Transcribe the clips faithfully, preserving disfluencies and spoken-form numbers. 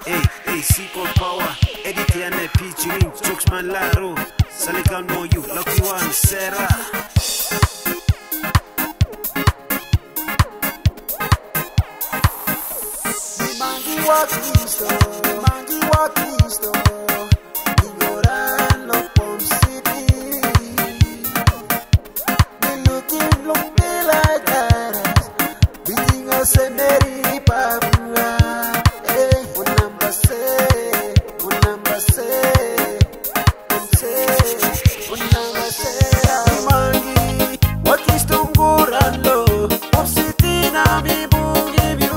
Hey, hey, Sequel Power, edit and featuring Jokes Man Laro, Salikan Mo You, Lucky One, Sarah. Mangi walking store, mangi walking store, Igoran lo Pom City. We looking look me like that, beating us a merry Papua. Hey, one number say, one number say, one say, one number say. Mangi walking store, Goran lo Pom City na mi bungi view.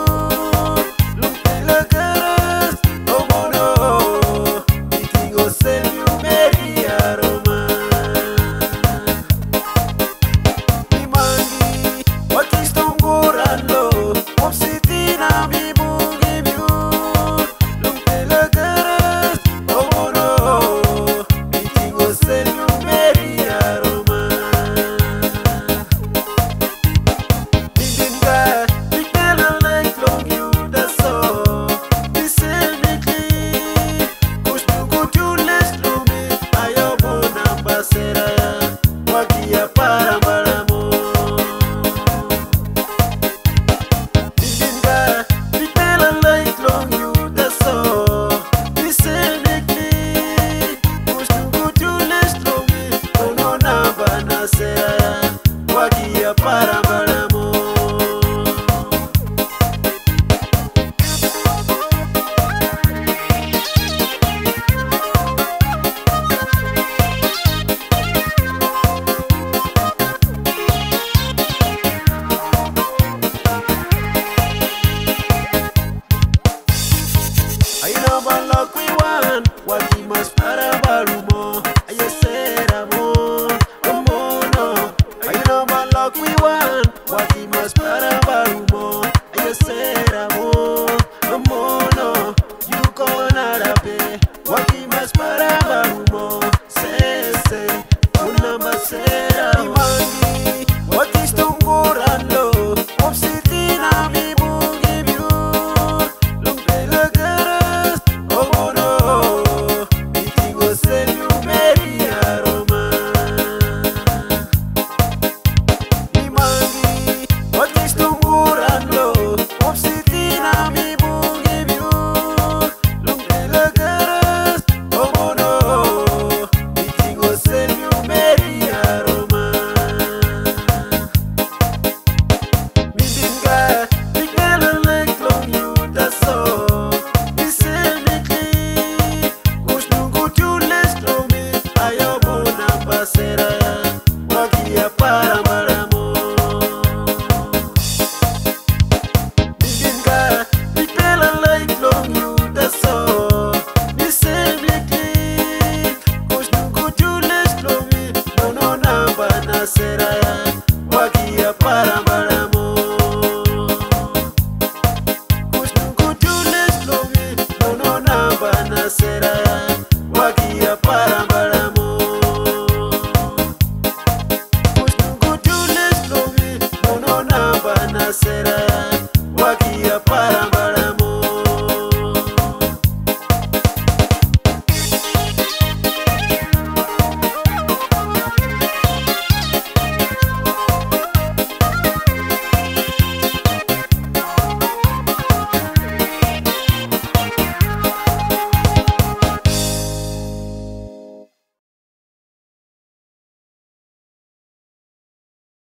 I'm